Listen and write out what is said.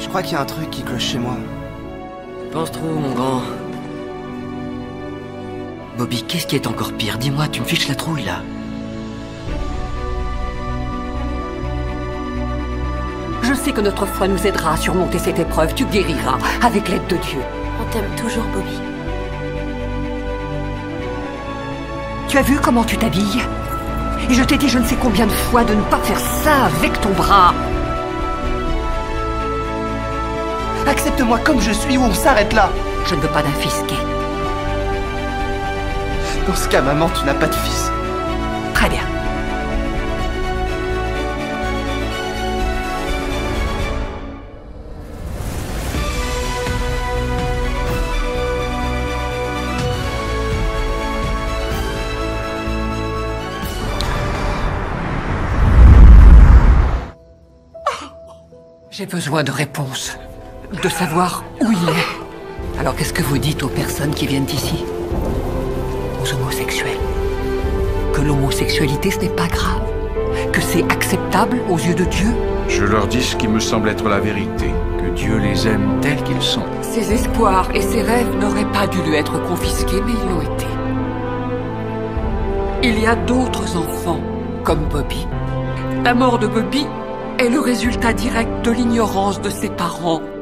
Je crois qu'il y a un truc qui cloche chez moi. Pense trop, mon grand. Bobby, qu'est-ce qui est encore pire? Dis-moi, tu me fiches la trouille, là. Je sais que notre foi nous aidera à surmonter cette épreuve. Tu guériras, avec l'aide de Dieu. On t'aime toujours, Bobby. Tu as vu comment tu t'habilles? Et je t'ai dit je ne sais combien de fois de ne pas faire ça avec ton bras. Accepte-moi comme je suis ou on s'arrête là. Je ne veux pas d'un fils gay. Dans ce cas, maman, tu n'as pas de fils. Très bien. J'ai besoin de réponses, de savoir où il est. Alors qu'est-ce que vous dites aux personnes qui viennent ici? Aux homosexuels? Que l'homosexualité ce n'est pas grave? Que c'est acceptable aux yeux de Dieu? Je leur dis ce qui me semble être la vérité, que Dieu les aime tels qu'ils sont. Ses espoirs et ses rêves n'auraient pas dû lui être confisqués, mais ils l'ont été. Il y a d'autres enfants, comme Bobby. La mort de Bobby est le résultat direct de l'ignorance de ses parents.